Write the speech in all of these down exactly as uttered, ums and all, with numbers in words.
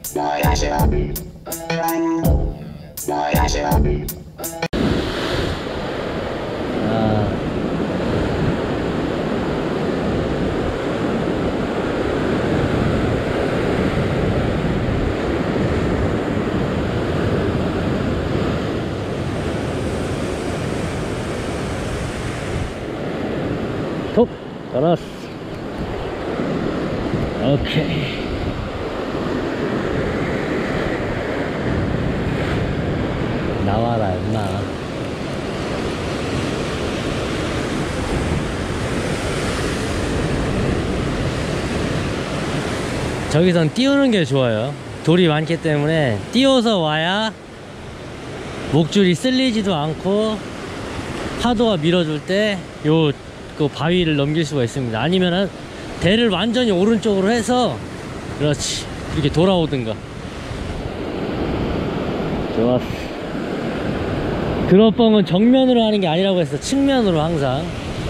톡! 걸었어. 오케이. 나와라 임마. 저기선 띄우는 게 좋아요. 돌이 많기 때문에 띄워서 와야 목줄이 쓸리지도 않고 파도가 밀어줄 때 요 그 바위를 넘길 수가 있습니다. 아니면은 대를 완전히 오른쪽으로 해서 그렇지 이렇게 돌아오든가. 좋았어. 드롭뻥은 정면으로 하는 게 아니라고 해서 측면으로 항상.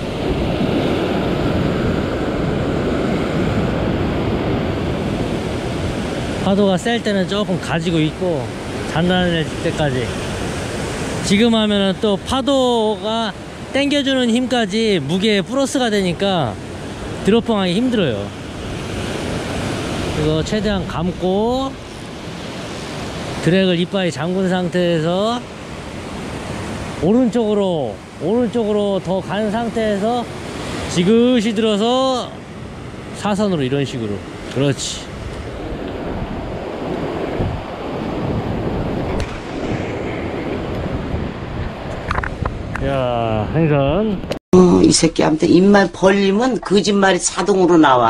파도가 셀 때는 조금 가지고 있고 단단해질 때까지. 지금 하면은 또 파도가 당겨주는 힘까지 무게에 플러스가 되니까 드롭뻥 하기 힘들어요. 이거 최대한 감고 드랙을 이빨이 잠근 상태에서 오른쪽으로 오른쪽으로 더 간 상태에서 지그시 들어서 사선으로 이런 식으로. 그렇지. 야, 생선. 어, 이 새끼한테 입만 벌리면 거짓말이 자동으로 나와.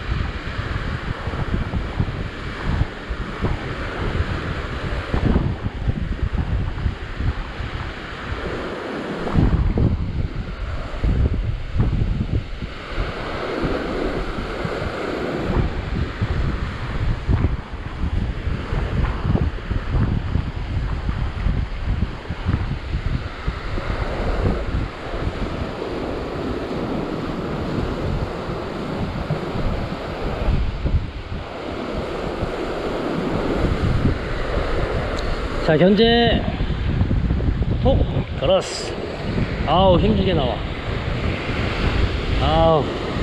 자, 현재 톡 걸었어. 아우 힘주게 나와. 아우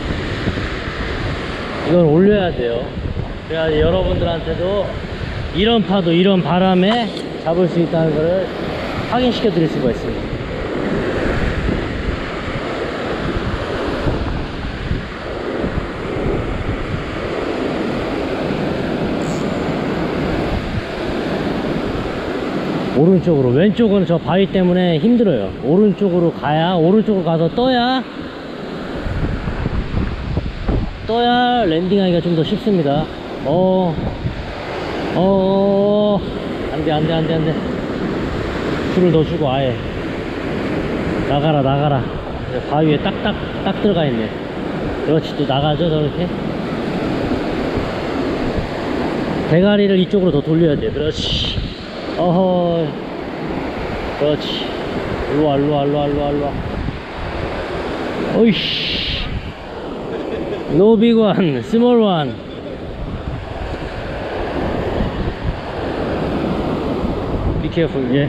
이건 올려야 돼요. 그래야 여러분들한테도 이런 파도 이런 바람에 잡을 수 있다는 것을 확인시켜 드릴 수가 있습니다. 오른쪽으로. 왼쪽은 저 바위 때문에 힘들어요. 오른쪽으로 가야, 오른쪽으로 가서 떠야 떠야 랜딩하기가 좀 더 쉽습니다. 어, 어, 안돼 안돼 안돼 안돼. 줄을 더 주고 아예 나가라 나가라. 바위에 딱딱 딱 들어가 있네. 그렇지. 또 나가죠 저렇게. 대가리를 이쪽으로 더 돌려야 돼. 그렇지. 어허, 그렇지. 일로와 일로와 일로와 일로와 일로와. 오이씨. No big one, small one. Be careful, yeah.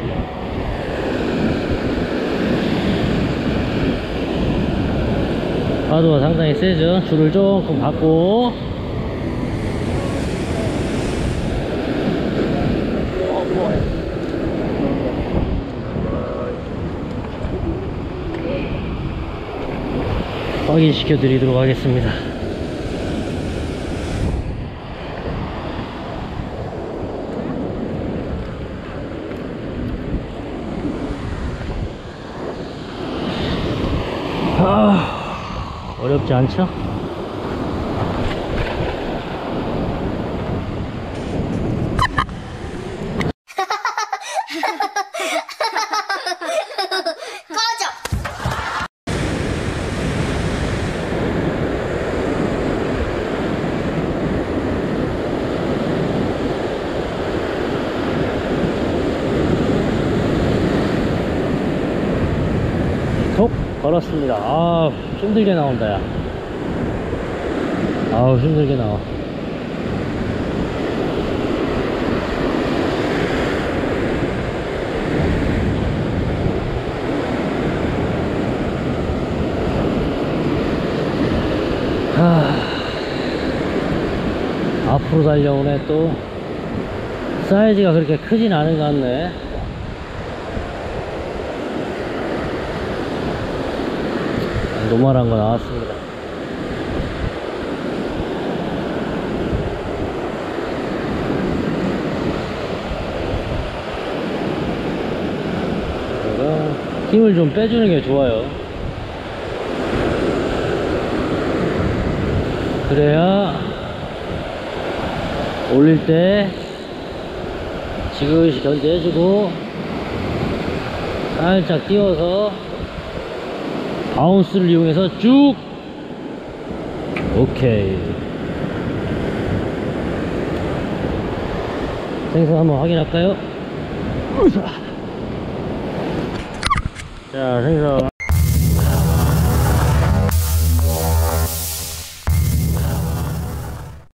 파도가 상당히 세죠. 줄을 조금 받고. 확인시켜 드리도록 하겠습니다. 아, 어렵지 않죠? 톡 걸었습니다. 아 힘들게 나온다 야. 아우 힘들게 나와. 앞으로 달려오네. 또 사이즈가 그렇게 크진 않은 것 같네. 노멀한 거 나왔습니다. 그래서 힘을 좀 빼주는 게 좋아요. 그래야 올릴 때 지그시 견제해주고 살짝 띄워서 바운스를 이용해서 쭉. 오케이. 생선 한번 확인할까요? 자, 생선